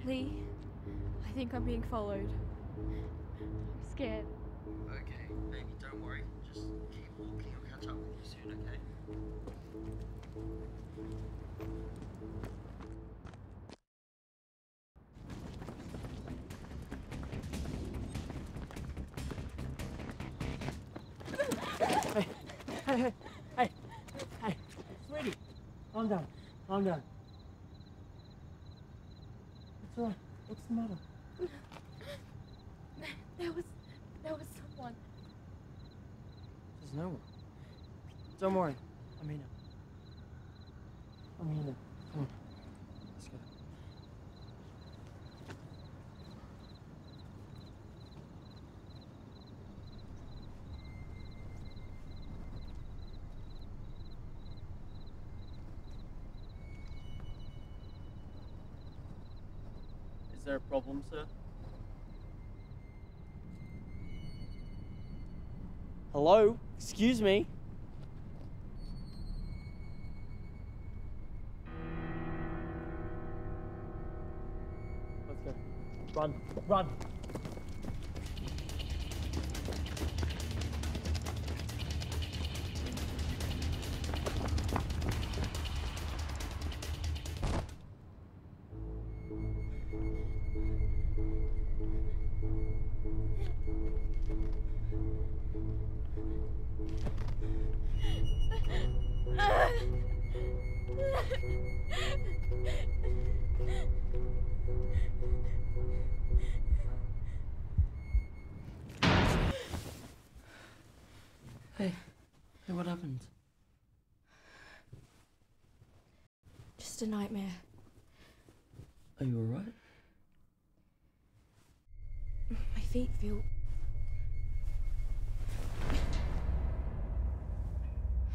Lee, I think I'm being followed. I'm scared. Okay, baby, don't worry. Just keep walking. I'll catch up with you soon, okay? Hey, sweetie, calm down, calm down. It's all right. What's the matter? There was someone. There's no one. Don't worry, I'm here. I'm here. Come on, let's go. Is there a problem, sir? Hello? Excuse me? Let's go. Run, run! Hey, what happened? Just a nightmare. Are you alright? My feet feel...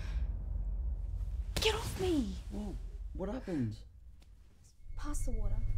Get off me! Whoa, what happened? Pass the water.